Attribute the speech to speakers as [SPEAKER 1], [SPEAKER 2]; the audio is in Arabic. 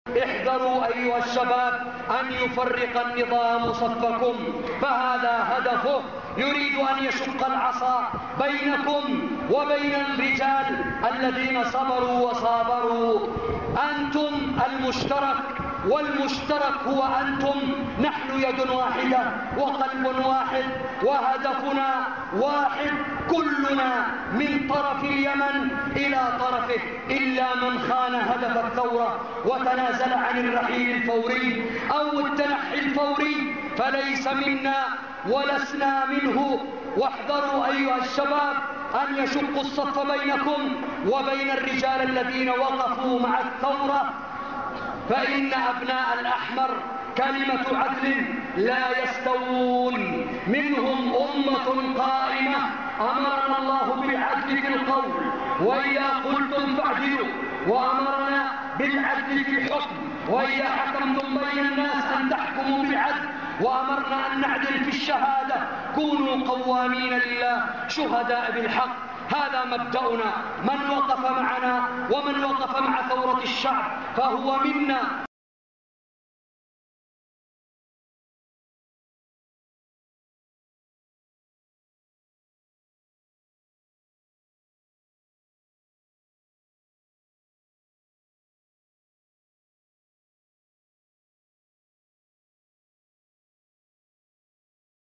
[SPEAKER 1] احذروا أيها الشباب أن يفرق النظام صفكم، فهذا هدفه، يريد أن يشق العصا بينكم وبين الرجال الذين صبروا وصابروا. أنتم المشترك، والمشترك هو أنتم. نحن يد واحدة وقلب واحد وهدفنا واحد، كلنا من طرف اليمن إلى طرفه، إلا من خان هدف الثورة وتنازل عن الرحيل الفوري أو التنحي الفوري فليس منا ولسنا منه. واحذروا أيها الشباب أن يشقوا الصف بينكم وبين الرجال الذين وقفوا مع الثورة، فإن أبناء الأحمر كلمة عدل لا يستوون، منهم أمة قائمة أمرنا الله بالعدل في القول وإذا قلتم فاعدلوا، وأمرنا بالعدل في الحكم وإذا حكمتم بين الناس أن تحكموا بالعدل، وأمرنا أن نعدل في الشهادة، كونوا قوامين لله شهداء بالحق. هذا مبدأنا، من وقف معنا ومن وقف مع ثورة الشعب فهو منا.